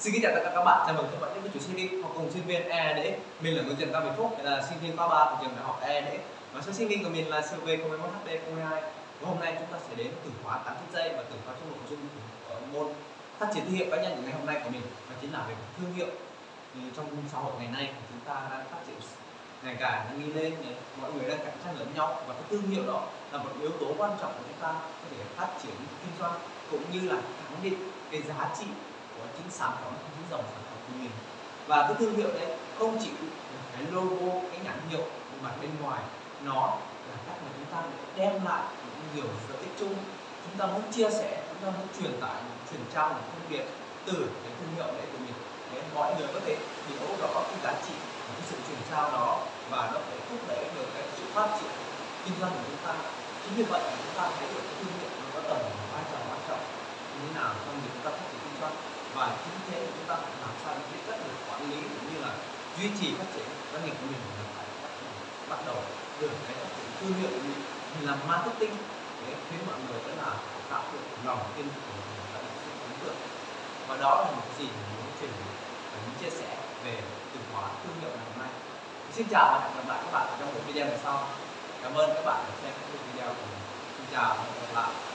Xin kính chào tất cả các bạn, chào mừng các bạn đến với chuỗi series học cùng sinh viên EAD. Mình là người Trần Cao Việt Phúc, là sinh viên khóa 3 của trường đại học EAD. Và số sinh viên của mình là CV021HD02. Và hôm nay chúng ta sẽ đến từ khóa 8 giây và từ khóa trong nội dung ở môn phát triển thương hiệu cá nhân của ngày hôm nay của mình, đó chính là về thương hiệu. Thì trong xã hội ngày nay thì chúng ta đang phát triển ngày càng đang đi lên, mọi người đang cạnh tranh lẫn nhau, và cái thương hiệu đó là một yếu tố quan trọng của chúng ta có thể phát triển kinh doanh cũng như là khẳng định cái giá trị của chính sản phẩm, chính dòng sản phẩm của mình. Và cái thương hiệu đấy không chỉ là cái logo, cái nhãn hiệu mà bên ngoài, nó là cách mà chúng ta để đem lại những điều lợi ích chung. Chúng ta muốn chia sẻ, chúng ta muốn truyền tải, truyền trao một thông điệp từ cái thương hiệu đấy của mình để mọi người có thể hiểu rõ cái giá trị của cái sự truyền trao đó, và nó phải thúc đẩy được cái sự phát triển kinh doanh của chúng ta. Chính vì vậy chúng ta thấy được cái thương hiệu nó có tầm vai trò quan trọng như thế nào trong việc chúng ta phát triển kinh doanh. Và chính thế chúng ta phải làm sao để biết cách được quản lý cũng như là duy trì phát triển doanh nghiệp của mình, là phải bắt đầu từ cái phát triển thương hiệu của mình làm marketing để khiến mọi người đó là tạo được lòng tin của mình và sự ấn tượng. Và đó là một cái gì mình muốn truyền và muốn chia sẻ về từ khóa thương hiệu ngày hôm nay. Xin chào và hẹn gặp lại các bạn trong một video lần sau. Cảm ơn các bạn đã xem video của mình. Xin chào và hẹn gặp lại.